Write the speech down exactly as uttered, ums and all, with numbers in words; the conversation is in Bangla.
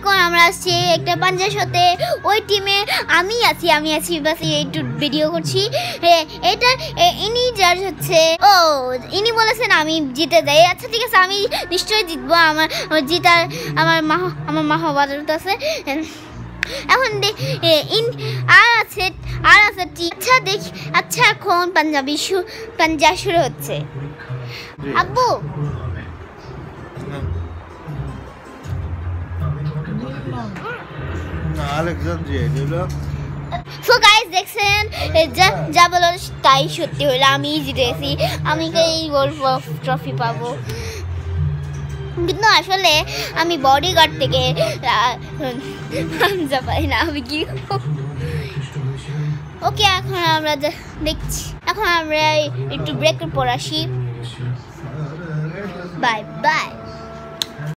এখন আমরা আসছি একটা পাঞ্জাবের সাথে, ওই টিমে আমি আছি আমি আছি বাস একটু ভিডিও করছি। এটা ইনি যার হচ্ছে ও ইনি বলেছেন আমি জিতে যাই। আচ্ছা ঠিক আছে, আমি নিশ্চয়ই জিতবো। আমার জিতার আমার মা আমার মহাভারত আছে। এখন ইন আর আছে আর আছে আচ্ছা দেখ আচ্ছা এখন পাঞ্জাবি শু পাঞ্জাব শুরু হচ্ছে। আব্বু সো গাইস দেখছেন যা যা বলো তাই সত্যি হলো, আমি জিতেছি, আমি এই গোল্ড ট্রফি পাবো। কিন্তু আসলে আমি বডিগার্ড থেকে পাঞ্জাব পাই না, আমি কি ওকে এখন আমরা দেখছি। এখন আমরা একটু ব্রেকের পর আসি। Bye by.